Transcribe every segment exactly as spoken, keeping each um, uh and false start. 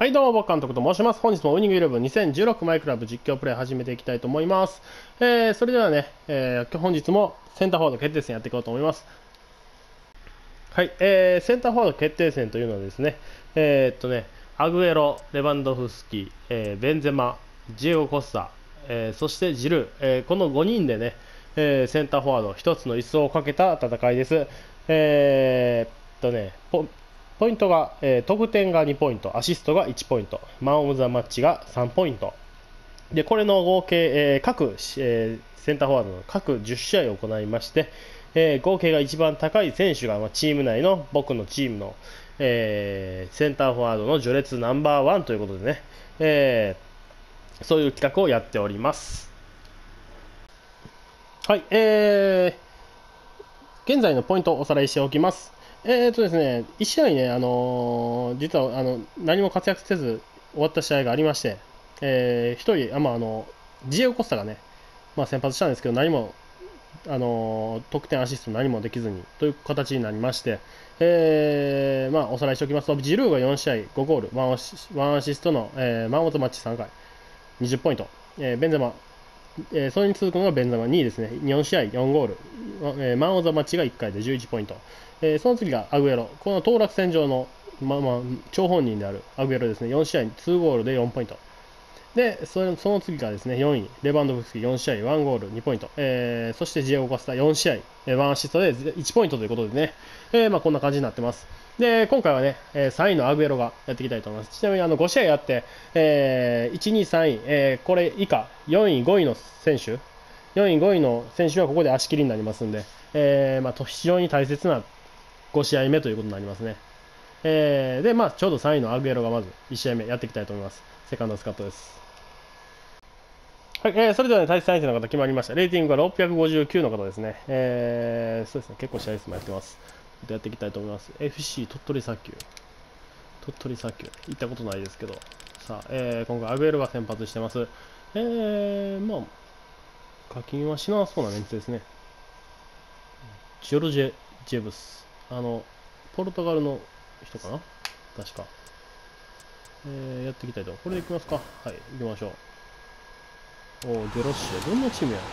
はい、どうも、僕監督と申します。本日もウイニングイレブンにせんじゅうろくマイクラブ実況プレイ始めていきたいと思います。えー、それではね、えー、本日もセンターフォワード決定戦やっていこうと思います。はい、えー、センターフォワード決定戦というのはですね、えー、っとね、アグエロ、レバンドフスキ、えー、ベンゼマ、ジエゴ・コスタ、えー、そしてジルー、えー、このごにんでね、えー、センターフォワードひとつの椅子をかけた戦いです。えー、っとね、ポポイントが、えー、得点がにポイント、アシストがいちポイント、マン・オブ・ザ・マッチがさんポイント。で、これの合計、えー、各、えー、センターフォワードの各じゅっしあいを行いまして、えー、合計が一番高い選手が、まあ、チーム内の僕のチームの、えー、センターフォワードの序列ナンバーワンということでね、えー、そういう企画をやっております。はい、えー、現在のポイントをおさらいしておきます。えーとですね、いち試合ね、あのー、実はあの何も活躍せず終わった試合がありまして、えー、ひとり、あまあ、あのジエゴ・コスタがね、まあ、先発したんですけど、何も、あのー、得点、アシスト何もできずにという形になりまして、えーまあ、おさらいしておきますと、ジルーがよん試合ごゴール、ワンアシワンアシストの、えー、マン・オブ・ザ・マッチさんかい、にじゅうポイント、えー、ベンゼマ、えー、それに続くのがベンゼマにいですね、よん試合よんゴール、えー、マン・オブ・ザ・マッチがいっかいでじゅういちポイント、えー、その次がアグエロ、この当落線上の、まあまあ、張本人であるアグエロですね、よん試合にゴールでよんポイント。で、そのその次がですね、よんい、レバンドフスキよん試合いちゴールにポイント、えー、そしてジエゴ・コスタよん試合いちアシストでいちポイントということでね、えーまあ、こんな感じになってます。で、今回はね、さんいのアグエロがやっていきたいと思います。ちなみにあのご試合やって、えー、いち、に、さんい、えー、これ以下、よんい、ごいの選手、よんい、ごいの選手はここで足切りになりますんで、えーまあ、非常に大切なご試合目ということになりますね。えー、で、まあ、ちょうどさんいのアグエロがまずいち試合目やっていきたいと思います。セカンドスカットです。はい、えー、それでは、ね、対戦相手の方決まりました。レーティングがろっぴゃくごじゅうきゅうの方ですね。えー、そうですね、結構試合数もやってます。やっていきたいと思います。エフシー 鳥取砂丘。鳥取砂丘。行ったことないですけど。さあ、えー、今回アグエルが先発してます。えー、まあ、課金はしなそうなメンツですね。ジョルジェ・ジェブス。あの、ポルトガルの人かな確か。えー、やっていきたいと。これでいきますか。はい、行きましょう。おー、デロッシェ。どんなチームや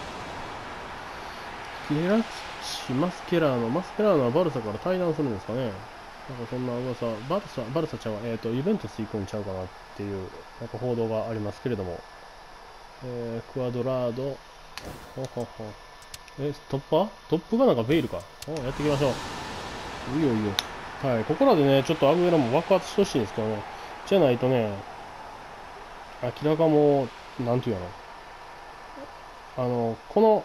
ゲラッチ、マスケラーの、マスケラーのはバルサから退団するんですかね。なんかそんな噂、バルサ、バルサちゃんは、えっ、ー、と、ユベントス行くんちゃうかなっていう、なんか報道がありますけれども。えー、クアドラード、ほほほ。え、トッパートップがなんかベイルか。おやっていきましょう。いいよいいよ。はい、ここらでね、ちょっとアグエラも爆発してほしいんですけどね。じゃないとね、明らかもう、なんていうのあの、この、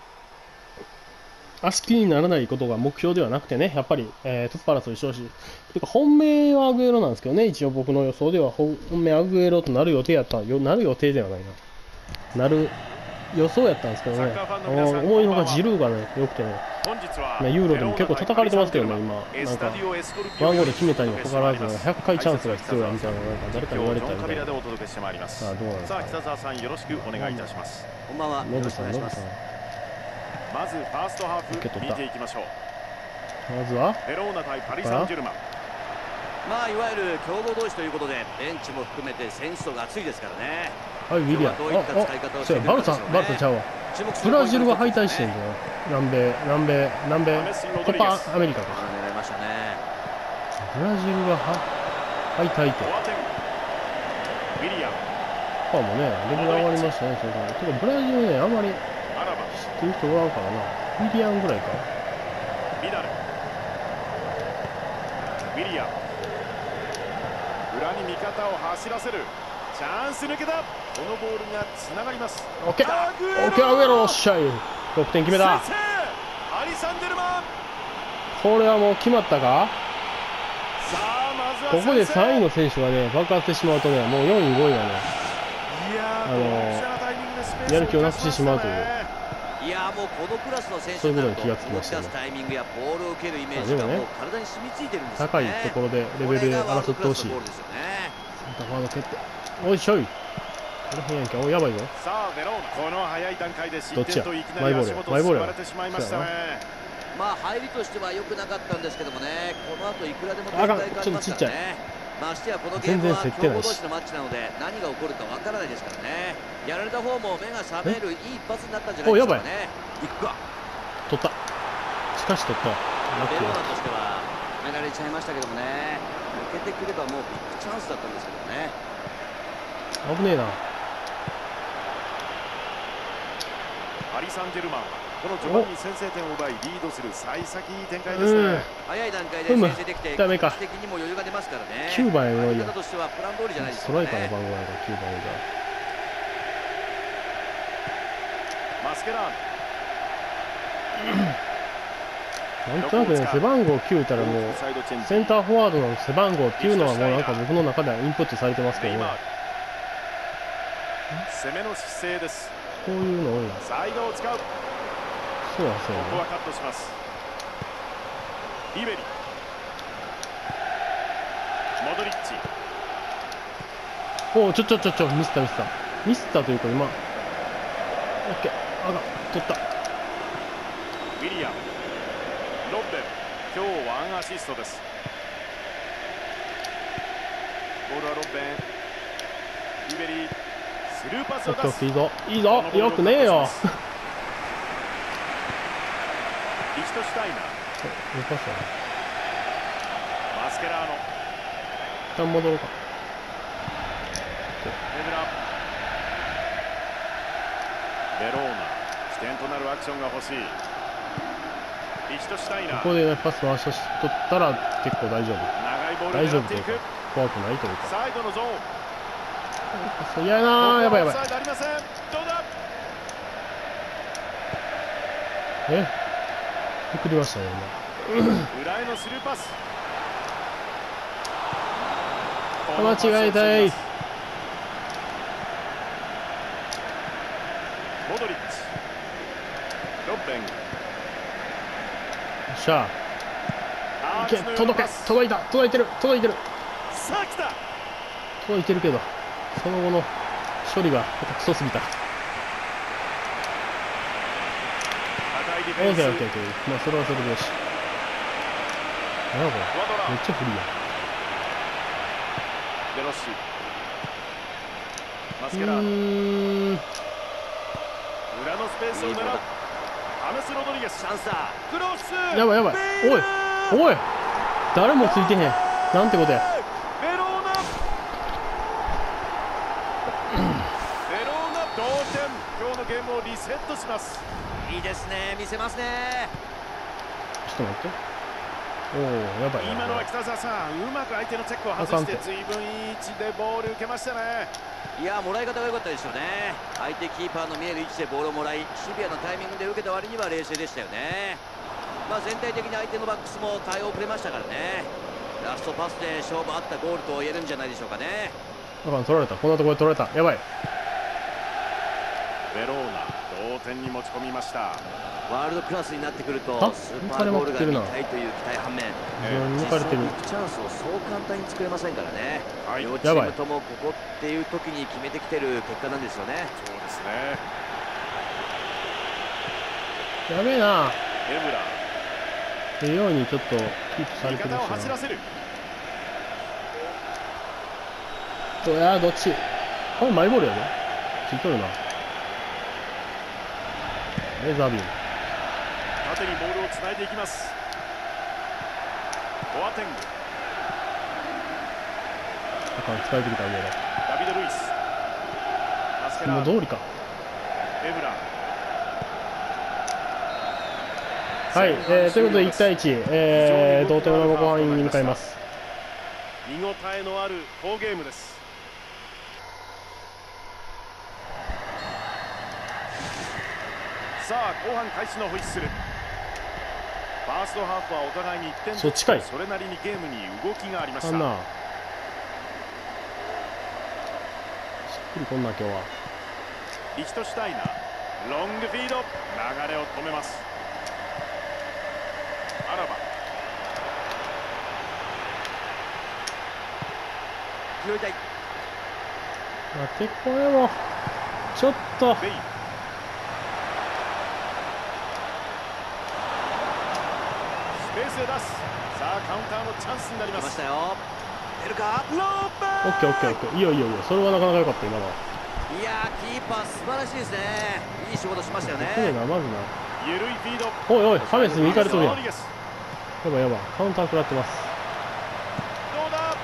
足切りにならないことが目標ではなくてね、やっぱり、えー、トップ争いしてほしい。てか、本命はアグエロなんですけどね、一応僕の予想では本命アグエロとなる予定やったよ、なる予定ではないな。なる予想やったんですけどね、あの思いのほかジルーがね、良くてね、まあ、ユーロでも結構叩かれてますけどね、今、なんか、ワンゴール決めたにもかかわらず、ひゃっかいチャンスが必要やみたいな、なんか誰かに言われたみたいな。さあ、どうなんですか。 さあ、北澤さん、よろしくお願いいたします。こんばんは。 ノブさん、ノブさん。 まずファーストハーフ見ていきましょう。 まずはベローナ対パリ・サンジェルマン。まあいわゆる強豪同士ということでベンチも含めて選手層が厚いですからね。 はい、ウィリアム。あ、あ、そうや、バルサ、バルサちゃうわ。ブラジルが敗退してんだよ。南米、南米、南米、コパアメリカか。 狙いましたね。 ブラジルがは敗退って。 ウィリアム。 パーもね、レベル上がりましたね、それから。てか、ブラジルね、あんまり知ってる人おらんからな。ウィリアムぐらいか。 ビダル。ウィリアム。裏に味方を走らせる。チャンス抜けた。このボールがつながります。 オッケー。オッケー、アグエロ、おっしゃい。ろくてん決めた。 パリ・サンジェルマン。 これはもう決まったか。 さあ、まずはここでさんいの選手がね、爆発してしまうとね、もうよんい、ごいがね、あのやる気をなくしてしまうという。 いやもうこのクラスの選手になると、動き出すタイミングやボールを受けるイメージがもう体に染みついてるんですよね。 高いところでレベルで争ってほしい。センターフォワード蹴って、おいしょい。この辺やんけ、おやばいぞ。 さあベローナ、この早い段階で失点といきなり足元を救われてしまいましたね。まあ入りとしては良くなかったんですけどもね、この後いくらでも展開がありますからね。 ましてやこのゲームは強豪同士のマッチなので何が起こるかわからないですからね。やられた方も目が覚めるいい一発になったんじゃないですかね。いくか。 取った。しかし取った。 ベローナとしては止められちゃいましたけどもね。抜けてくればもうビッグチャンスだったんですけどね。 危ねえな。 パリ・サンジェルマンはこの序盤に先制点を奪いリードする幸先いい展開ですね。 早い段階で先制できて、 ダメか。 的にも余裕が出ますからね。 きゅうばんやろいや。 としてはプラン通りじゃないですかね。ストライカーの番号やろきゅうばんが。 マスケラーノ。なんとなくね背番号きゅういたらもうセンターフォワードの背番号っていうのはもうなんか僕の中ではインプットされてますけどね。 攻めの姿勢です。 こういうの多いな。 サイドを使う。 そうはそうね。 ここはカットします。リベリ。モドリッチ。 おお、ちょちょちょちょ、ミスったミスったミスったというか今オッケー、あが取った。 ウィリアム、ロッベン、今日ワンアシストです。ボールはロッベン、リベリー、スルーパスを出す。 いいぞいいぞ、よくねえよ。 リヒトシュタイナー、マスケラーノ、 一旦戻ろうか。 エブラ、ベローナ、起点となるアクションが欲しい。リヒトシュタイナー、 ここで、ね、パス回しとったら結構大丈夫。 長いボール大丈夫というか怖くないというか。 サイドのゾーン。 いやなー、やばいやばい。 ありません。どうだ。 え、送りましたね今。裏へのスルーパス。 間違えたい。 モドリッチ、ロッベン。よっしゃ。いけ、届け、届いた、届いてる、届いてる。 さあ来た。 届いてるけど、その後の処理がクソすぎた。オッケーオッケーオッケー。まあそれはそれでよし。なんかこれめっちゃフリーや。 デロッシ、マスうケラーノ、 ーん、 裏のスペースを狙う。ハメス・ロドリゲス、チャンスだ。クロス。 やばいやばい。おいおい、誰もついてへん。なんてことや。 ベローナ。ベローナ同点。今日のゲームをリセットします。 いいですね、見せますね。 ちょっと待って。おお、やばい。 今のは北澤さん、うまく相手のチェックを外して随分いい位置でボール受けましたね。 いや、もらい方が良かったですよね。相手キーパーの見える位置でボールをもらい、シビアなタイミングで受けた割には冷静でしたよね。まあ全体的に相手のバックスも対応をくれましたからね。ラストパスで勝負あったゴールと言えるんじゃないでしょうかね。 だから取られた、こんなところで取られた。やばい。 ベローナ同点に持ち込みました。 ワールドクラスになってくるとスーパーゴールが見たいという期待反面、実際にチャンスをそう簡単に作れませんからね。はい、両チームともここっていう時に決めてきてる結果なんですよね。 そうですね。 やべえな。 エブラええようにちょっとキープされてるしな。 味方を走らせる。 どうや、どっち。これマイボールやね。ついとるな。レーザービーム。 縦にボールをつないでいきます。ボアテング。 だから使えてきたんだよ。 ダビド・ルイス。マスケラーノ。 もう通りか。 エブラ。 はい、えー、ということでいちたいいち、えー、同点の後半に向かいます。 見応えのある好ゲームです。さあ後半開始のホイッスル。ファーストハーフはお互いにいってんずつ、それなりにゲームに動きがありました。 あんなしっくりこんな今日は。 リヒトシュタイナー、ロングフィード、流れを止めます。アラバ、 拾いたい。 待って、これもちょっとベイ、スペースへ出す。さあカウンターのチャンスになります。 来ましたよ。 出るか。 オッケーオッケーオッケー、いいよいいよいいよ、それはなかなか良かった今のは。 いやー、キーパー素晴らしいですね。いい仕事しましたよね。 そうだな、まずな。 ゆるいフィード。 おいおい、ハメスに行かれとるやん。やロドリゲス。 ばいやばい、カウンター食らってます。 どうだ。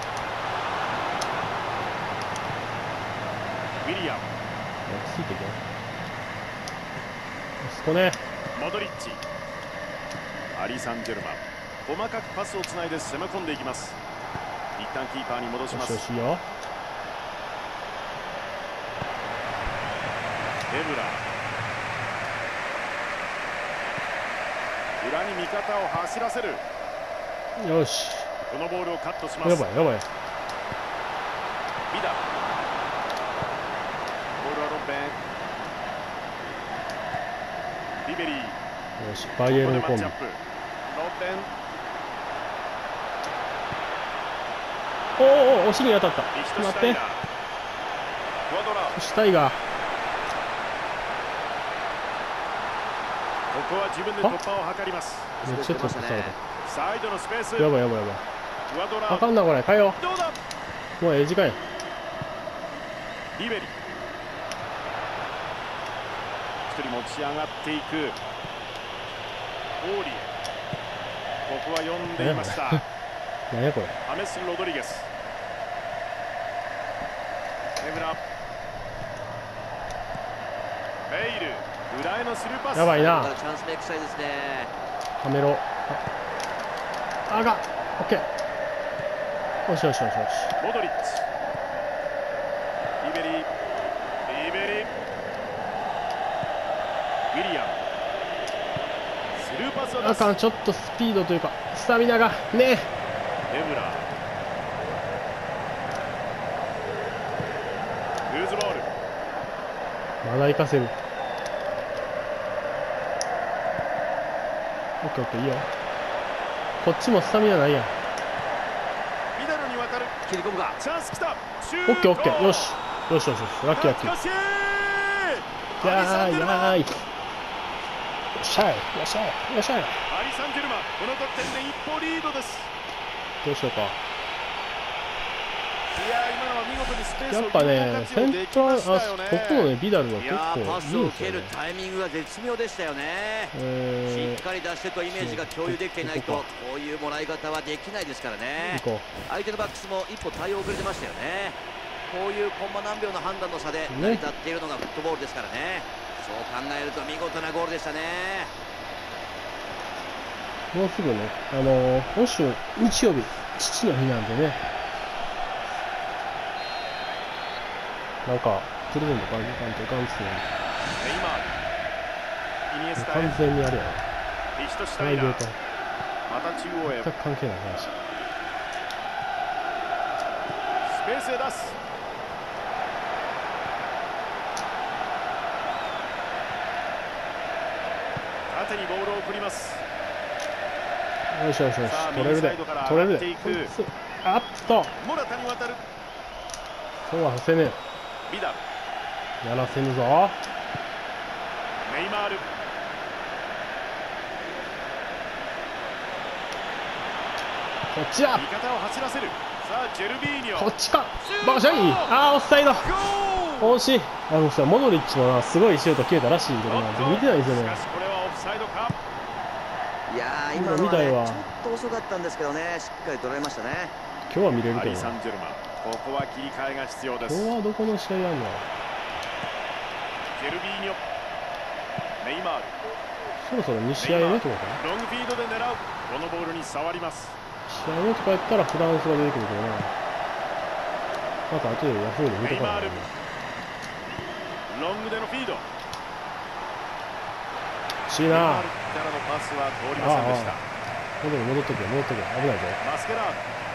ウィリアム。 落ち着いてけ。あそこね。 モドリッチ。アリサンジェルマン。細かくパスをつないで攻め込んでいきます。一旦キーパーに戻します。 よしよしいいよ。 エブラ。裏に味方を走らせる。 よし。 このボールをカットします。 やばいやばい。 ビダ。ボールはロンベン。リベリー。 よし、バイエルンコンビ。 ロンベン。 おおお、お尻に当たった。待って。そしたいが。 ここは自分で突破を図ります。 めっちゃ突破された。 サイドのスペース。 やばいやばいやばい。あかんなこれ、変えよう。 どうだ。 もうええ時間や。 リベリ。一人持ち上がっていく。オーリエ。ここは読んでいました。 何やこれ。 ハメス・ロドリゲス。エブラ。ベイル。裏へのスルーパス。 やばいな。 チャンスで臭いですね。 はめろ。あが、オッケー。よしよしよしよし。 モドリッチ。リベリー。リベリー。ウィリアム。スルーパスを出す。 あかん、ちょっとスピードというかスタミナがね。 エブラ。ルーズボール。 まだ行かせる。オッケーオッケー、いいよ。こっちもスタミナないやん。 ミダルに渡る。 切り込むか。 チャンスきた。 オッケーオッケー、よしよしよしよし、ラッキーラッキー。やーいやーい。よっしゃいよっしゃいよっしゃい。 アリサンジェルマン、この得点で一歩リードです。 どうしようか。 いや今のは見事にスペースをやっぱね、セントラル、あ、ここのね、ビダルは結いやー、パスを構いいんですよね。 受けるタイミングが絶妙でしたよね。 えしっかり出してとイメージが共有できていないとこういうもらい方はできないですからね。 行こ相手のバックスも一歩対応遅れてましたよね。こういうコンマ何秒の判断の差で成り立っているのがフットボールですからね。そう考えると見事なゴールでしたね。 う。もうすぐね、あのー、今週日曜日、父の日なんでね、なんかプレゼント感じたんといかんっすね。 ネイマール。イニエスタへ。 完全にあれやな。 リヒトシュタイナー。 とまた中央へ。 全く関係ない話。 スペースへ出す。縦にボールを送ります。 よしよしよし、取れるで、取れるで。あっと、 モラタに渡る。 そうはせねえ。 ビダル。 やらせぬぞ。 ネイマール。 こっちだ。 味方を走らせる。さあジェルビーニョ。 こっちか。バカシャイ。ああ、オフサイド。惜しい。あのさ、モドリッチもな、すごいシュート決めたらしいんで、まあ、見てないんですよね。 しかしこれはオフサイドか。 いやー、今のはね、ちょっと遅かったんですけどね、しっかり捉えましたね。 今日は見れるアリけど。 サンジェルマン、ここは切り替えが必要です。 今日はどこの試合やんの。 ジェルビーニョ。ネイマール。 そろそろに試合目とかかな。 ロングフィードで狙う。このボールに触ります。 試合目とかやったらフランスが出てくるけどな。また後でヤフーで見とかない。 ロングでのフィード。 しいな。 からのパスは通りませんでした。 戻る戻っとけ戻っとけ、危ないぞ。 マスケラー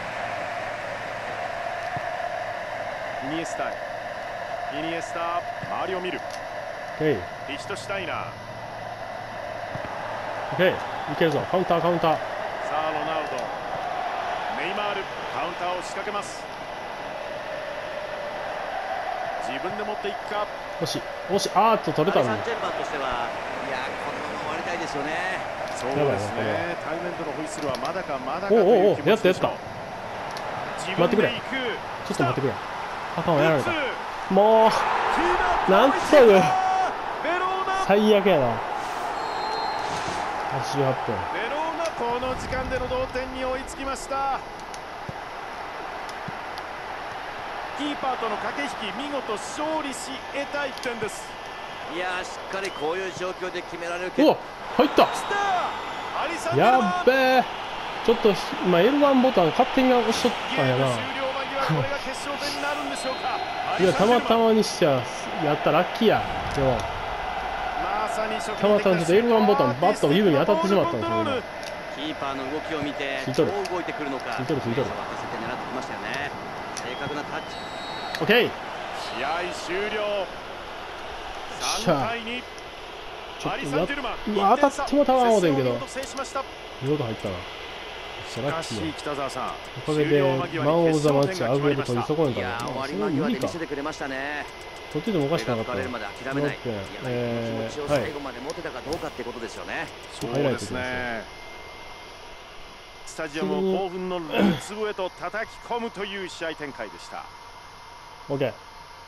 ド。イニエスタイニエスタ周りを見る。 オッケー。 リヒトシュタイナー。 オッケー、いけるぞ。カウンターカウンター。 さあロナウド。ネイマールカウンターを仕掛けます。自分で持っていくか。 惜しい惜しい。あーっと取れたのに。 サンチェルマンとしてはいやこのまま終わりたいですよね。 そうですね。対面とのホイッスルはまだかまだかとおうおうおう、 いう気持ちでしょう。 やったやった。 待ってくれ。ちょっと待ってくれ。あかんわ、やられた。もうなんという最悪やな。はちじゅうはっぷん。 ベローナ、この時間での同点に追いつきました。キーパーとの駆け引き、見事勝利し得たいってんです。 いやー、しっかりこういう状況で決められる。 お、入った。やっべえ。ちょっと今 エルワン ボタン勝手に押しとったんやな。いや、たまたまにしちゃやったラッキーや。でもたまたまちょっと エルワン ボタンバッと指に当たってしまったんですよね。 キーパーの動きを見てどう動いてくるのか。 ついとるついとる。 任せて狙ってきましたよね。正確なタッチ。 オッケー。 試合終了。さんたいに。 ちょっとうわ当たってもたまんおでんけど。見事入ったな。 しかし北澤さん、 おかげでマン・オブ・ザ・マッチアグエル取り損ねたの。 終わり間際で見せてくれましたね。 取っててもおかしくなかった。 ろっぷん。えー、最後まで持てたかどうかってことですよね。 そうですね。スタジアムを興奮のルーツへと叩き込むという試合展開でした。 オッケー。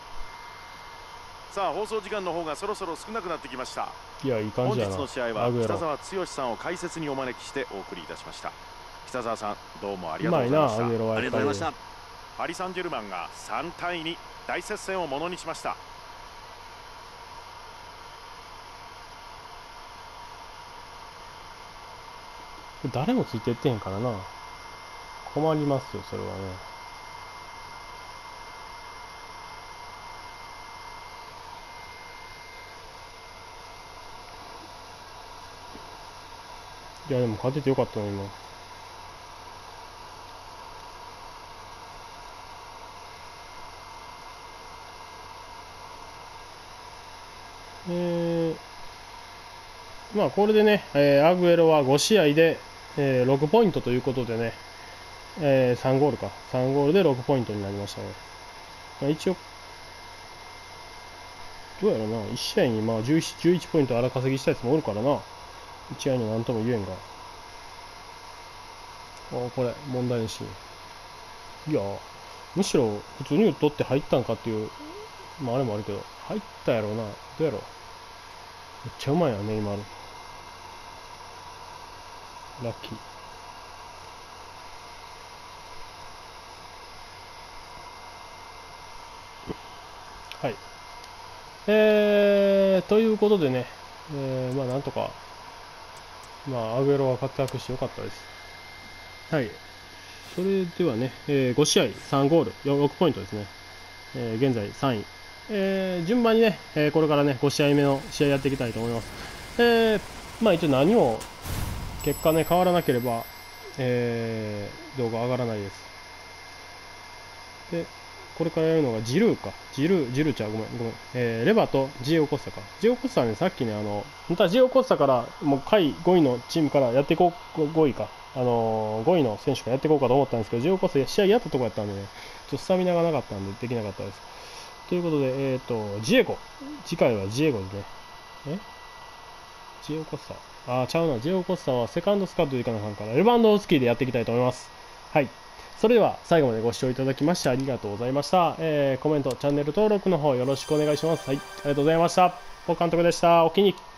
さあ、放送時間の方がそろそろ少なくなってきました。 いや、いい感じだな。 本日の試合は北澤剛さんを解説にお招きしてお送りいたしました。北澤さん、どうもありがとうございました。 ありがとうございました。 パリ・サンジェルマンがさんたいに大接戦をものにしました。 誰もついていってへんからな。困りますよ、それはね。いや、でも勝ててよかったの今。えー、まあこれでね、えー、アグエロはご試合で、えー、ろくポイントということでね、えー、さんゴールか。さんゴールでろくポイントになりましたね。まあ、一応、どうやろな、いち試合にまあじゅういち、じゅういちポイント荒稼ぎしたやつもおるからな。いち試合に何とも言えんが。あ、これ、問題なし。いや、むしろ普通に打っとって入ったんかっていう、まああれもあるけど、入ったやろうな。どうやろう。めっちゃうまいやん、ネイマール。ラッキー。はい。えー、ということでね、えー、まあなんとか、まあアグエロは活躍してよかったです。はい。それではね、えー、ご試合さんゴール、ろくポイントですね。えー、現在さんい。えー、順番にね、えー、これからね、ご試合目の試合やっていきたいと思います。えー、まあ一応何も結果ね、変わらなければ、えー、動画上がらないです。で、これからやるのがジルーか。ジルー、ジルーちゃう、ごめん、ごめん。えー、レバとジエオコスタか。ジエオコスタね、さっきね、あの、本当はジエオコスタから、もう下位ごいのチームからやっていこう、ごいか。あのー、ごいの選手からやっていこうかと思ったんですけど、ジエオコスタ試合やったとこやったんでね、ちょっとスタミナがなかったんでできなかったです。ということで、えっと、ジエゴ。次回はジエゴですね。えジエオコスタ。あー、ちゃうな。ジエオコスタはセカンドスカットでいかなあかんから、エルバンドオスキーでやっていきたいと思います。はい。それでは最後までご視聴いただきましてありがとうございました。えー、コメント、チャンネル登録の方よろしくお願いします。はい、ありがとうございました。ポ監督でした。お気に入り。